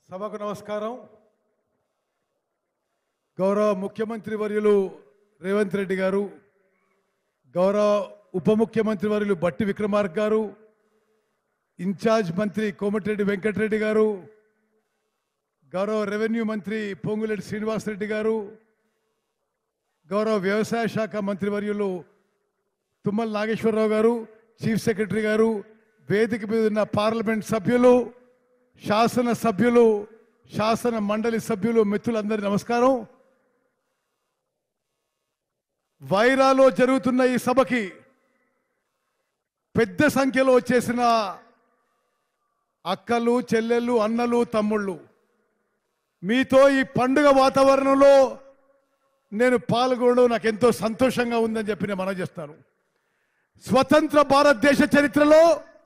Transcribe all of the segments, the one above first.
సభకు నమస్కారం. గౌరవ ముఖ్యమంత్రి వర్యులు రేవంత్ రెడ్డి గారు, గౌరవ ఉప ముఖ్యమంత్రి వర్యులు బట్టి విక్రమార్క గారు, ఇన్ఛార్జ్ మంత్రి కోమటిరెడ్డి వెంకటరెడ్డి గారు, గౌరవ రెవెన్యూ మంత్రి పొంగులేటి శ్రీనివాసరెడ్డి గారు, గౌరవ వ్యవసాయ శాఖ మంత్రి వర్యులు తుమ్మల నాగేశ్వరరావు గారు, చీఫ్ సెక్రటరీ గారు, వేదిక మీద ఉన్న పార్లమెంట్ సభ్యులు, శాసన సభ్యులు, శాసన మండలి సభ్యులు, మిత్రులందరికీ నమస్కారం. వైరాలో జరుగుతున్న ఈ సభకి పెద్ద సంఖ్యలో వచ్చేసిన అక్కలు, చెల్లెళ్ళు, అన్నలు, తమ్ముళ్ళు, మీతో ఈ పండుగ వాతావరణంలో నేను పాల్గొనడం నాకు ఎంతో సంతోషంగా ఉందని చెప్పి నేను మనవి చేస్తాను. స్వతంత్ర భారతదేశ చరిత్రలో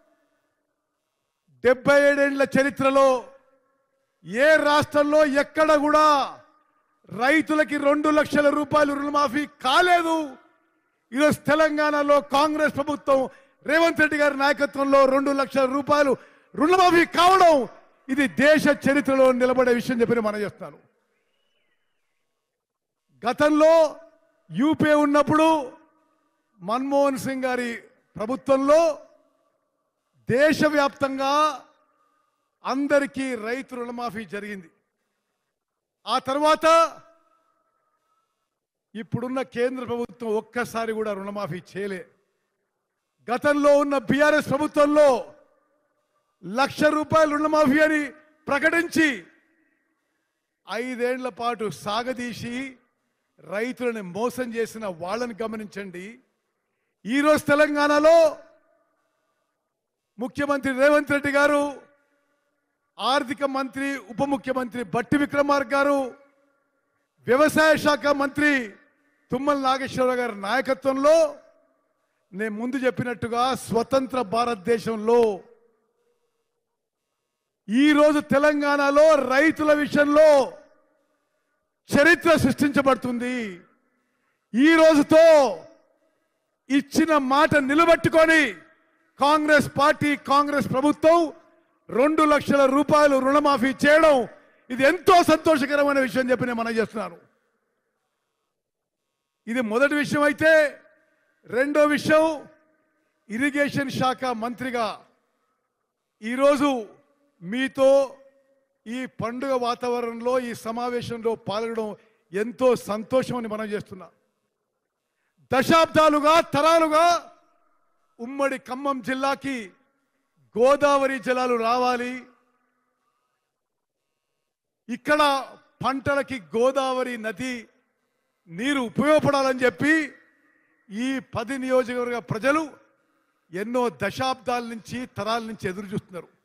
77 ఏళ్ల చరిత్రలో ఏ రాష్ట్రంలో ఎక్కడ కూడా రైతులకి 2 లక్షల రూపాయలు రుణమాఫీ కాలేదు. ఈరోజు తెలంగాణలో కాంగ్రెస్ ప్రభుత్వం రేవంత్ రెడ్డి గారి నాయకత్వంలో 2 లక్షల రూపాయలు రుణమాఫీ కావడం ఇది దేశ చరిత్రలో నిలబడే విషయం చెప్పి మనం చేస్తాను. గతంలో యూపీ ఉన్నప్పుడు మన్మోహన్ సింగ్ గారి ప్రభుత్వంలో దేశవ్యాప్తంగా అందరికీ రైతు రుణమాఫీ జరిగింది. ఆ తర్వాత ఇప్పుడున్న కేంద్ర ప్రభుత్వం ఒక్కసారి కూడా రుణమాఫీ చేయలే. గతంలో ఉన్న బీఆర్ఎస్ ప్రభుత్వంలో 1 లక్ష రూపాయలు రుణమాఫీ అని ప్రకటించి 5 ఏళ్ల పాటు సాగదీసి రైతులను మోసం చేసిన వాళ్ళని గమనించండి. ఈరోజు తెలంగాణలో ముఖ్యమంత్రి రేవంత్ రెడ్డి గారు, ఆర్థిక మంత్రి ఉప ముఖ్యమంత్రి బట్టి విక్రమార్క గారు, వ్యవసాయ శాఖ మంత్రి తుమ్మల నాగేశ్వరరావు గారి నాయకత్వంలో నేను ముందు చెప్పినట్టుగా స్వతంత్ర భారతదేశంలో ఈరోజు తెలంగాణలో రైతుల విషయంలో చరిత్ర సృష్టించబడుతుంది. ఈ రోజుతో ఇచ్చిన మాట నిలబెట్టుకొని కాంగ్రెస్ పార్టీ, కాంగ్రెస్ ప్రభుత్వం 2 లక్షల రూపాయలు రుణమాఫీ చేయడం ఇది ఎంతో సంతోషకరమైన విషయం చెప్పి నేను మనం చేస్తున్నాను. ఇది మొదటి విషయం. అయితే రెండో విషయం, ఇరిగేషన్ శాఖ మంత్రిగా ఈరోజు మీతో ఈ పండుగ వాతావరణంలో ఈ సమావేశంలో పాల్గొనడం ఎంతో సంతోషమని మనం చేస్తున్నా. దశాబ్దాలుగా, తరాలుగా ఉమ్మడి ఖమ్మం జిల్లాకి గోదావరి జలాలు రావాలి, ఇక్కడ పంటలకి గోదావరి నది నీరు ఉపయోగపడాలని చెప్పి ఈ 10 నియోజకవర్గ ప్రజలు ఎన్నో దశాబ్దాల నుంచి, తరాల నుంచి ఎదురు చూస్తున్నారు.